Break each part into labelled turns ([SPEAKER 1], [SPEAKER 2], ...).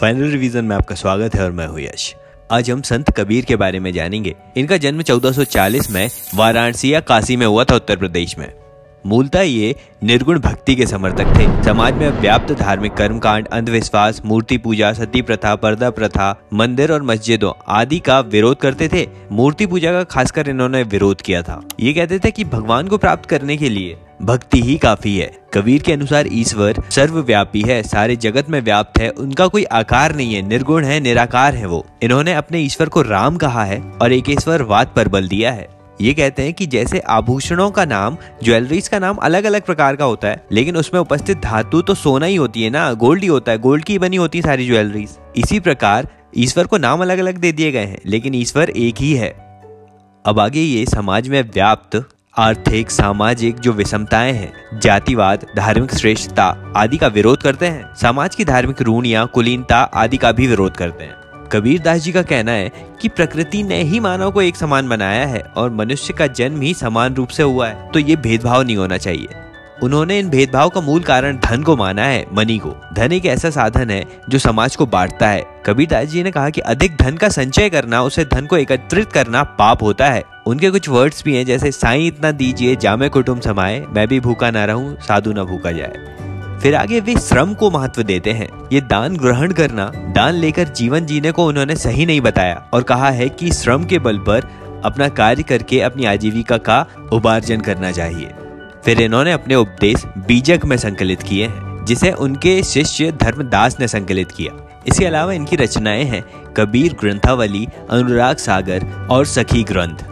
[SPEAKER 1] Final revision में आपका स्वागत है और मैं हूं यश। आज हम संत कबीर के बारे में जानेंगे। इनका जन्म 1440 में वाराणसी या काशी में हुआ था, उत्तर प्रदेश में। मूलतः ये निर्गुण भक्ति के समर्थक थे। समाज में व्याप्त धार्मिक कर्मकांड, अंधविश्वास, मूर्ति पूजा, सती प्रथा, पर्दा प्रथा, मंदिर और मस्जिदों आदि का विरोध करते थे। मूर्ति पूजा का खासकर इन्होंने विरोध किया था। ये कहते थे कि भगवान को प्राप्त करने के लिए भक्ति ही काफी है। कबीर के अनुसार ईश्वर सर्वव्यापी है, सारे जगत में व्याप्त है, उनका कोई आकार नहीं है, निर्गुण है, निराकार है वो। इन्होंने अपने ईश्वर को राम कहा है और एकेश्वरवाद पर बल दिया है। ये कहते हैं कि जैसे आभूषणों का नाम, ज्वेलरीज का नाम अलग अलग प्रकार का होता है, लेकिन उसमें उपस्थित धातु तो सोना ही होती है ना, गोल्ड ही होता है, गोल्ड की बनी होती है सारी ज्वेलरीज। इसी प्रकार ईश्वर को नाम अलग अलग दे दिए गए हैं, लेकिन ईश्वर एक ही है। अब आगे ये समाज में व्याप्त आर्थिक, सामाजिक जो विषमताएं हैं, जातिवाद, धार्मिक श्रेष्ठता आदि का विरोध करते हैं। समाज की धार्मिक रूढ़ियां, कुलीनता आदि का भी विरोध करते हैं। कबीर दास जी का कहना है कि प्रकृति ने ही मानव को एक समान बनाया है और मनुष्य का जन्म ही समान रूप से हुआ है, तो ये भेदभाव नहीं होना चाहिए। उन्होंने इन भेदभाव का मूल कारण धन को माना है, मनी को। धन एक ऐसा साधन है जो समाज को बांटता है। कबीर दास जी ने कहा कि अधिक धन का संचय करना, उसे धन को एकत्रित करना पाप होता है। उनके कुछ वर्ड्स भी हैं, जैसे साईं इतना दीजिए जामे कुटुंब समाए, मैं भी भूखा ना रहूं साधु ना भूखा जाए। फिर आगे वे श्रम को महत्व देते हैं। ये दान ग्रहण करना, दान लेकर जीवन जीने को उन्होंने सही नहीं बताया और कहा है कि श्रम के बल पर अपना कार्य करके अपनी आजीविका का उपार्जन करना चाहिए। फिर इन्होंने अपने उपदेश बीजक में संकलित किए हैं, जिसे उनके शिष्य धर्मदास ने संकलित किया। इसके अलावा इनकी रचनाएं हैं कबीर ग्रंथावली, अनुराग सागर और सखी ग्रंथ।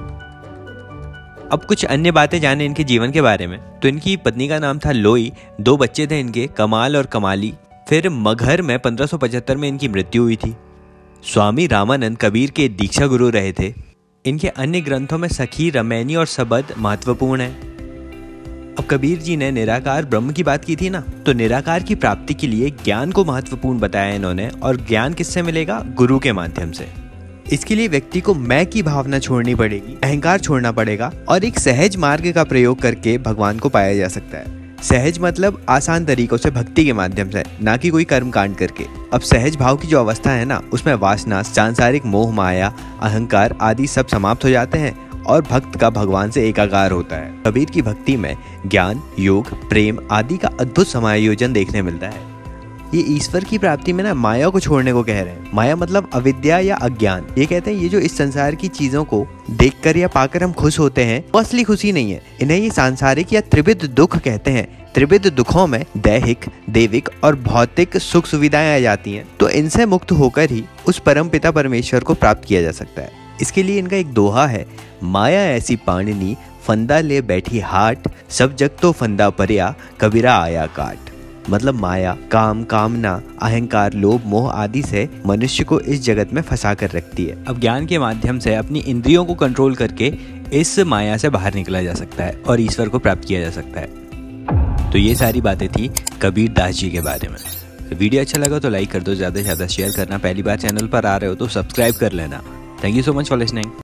[SPEAKER 1] अब कुछ अन्य बातें जाने इनके जीवन के बारे में। तो इनकी पत्नी का नाम था लोई, 2 बच्चे थे इनके, कमाल और कमाली। फिर मगहर में 1575 में इनकी मृत्यु हुई थी। स्वामी रामानंद कबीर के दीक्षा गुरु रहे थे। इनके अन्य ग्रंथों में सखी, रमैनी और सबद महत्वपूर्ण है। अब कबीर जी ने निराकार ब्रह्म की बात की थी ना, तो निराकार की प्राप्ति के लिए ज्ञान को महत्वपूर्ण बताया इन्होंने। और ज्ञान किससे मिलेगा? गुरु के माध्यम से। इसके लिए व्यक्ति को मैं की भावना छोड़नी पड़ेगी, अहंकार छोड़ना पड़ेगा और एक सहज मार्ग का प्रयोग करके भगवान को पाया जा सकता है। सहज मतलब आसान तरीकों से, भक्ति के माध्यम से, ना कि कोई कर्म कांड करके। अब सहज भाव की जो अवस्था है ना, उसमें वासना, सांसारिक मोह, माया, अहंकार आदि सब समाप्त हो जाते हैं और भक्त का भगवान से एकाकार होता है। कबीर की भक्ति में ज्ञान, योग, प्रेम आदि का अद्भुत समायोजन देखने मिलता है। ये ईश्वर की प्राप्ति में ना माया को छोड़ने को कह रहे हैं। माया मतलब अविद्या या अज्ञान। ये कहते हैं ये जो इस संसार की चीजों को देखकर या पाकर हम खुश होते हैं, वो असली खुशी नहीं है। इन्हें ये सांसारिक या त्रिविध दुख कहते हैं। त्रिविध दुखों में दैहिक, देविक और भौतिक सुख सुविधाएं आ जाती हैं, तो इनसे मुक्त होकर ही उस परम पिता परमेश्वर को प्राप्त किया जा सकता है। इसके लिए इनका एक दोहा है, माया ऐसी पाणनी फंदा ले बैठी हाट, सब जग तो फंदा परिया कबीरा आया काट। मतलब माया, काम, कामना, अहंकार, लोभ, मोह आदि से मनुष्य को इस जगत में फंसा कर रखती है। अब ज्ञान के माध्यम से अपनी इंद्रियों को कंट्रोल करके इस माया से बाहर निकला जा सकता है और ईश्वर को प्राप्त किया जा सकता है। तो ये सारी बातें थी कबीर दास जी के बारे में। वीडियो अच्छा लगा तो लाइक कर दो, ज़्यादा से ज़्यादा शेयर करना। पहली बार चैनल पर आ रहे हो तो सब्सक्राइब कर लेना। Thank you so much for listening.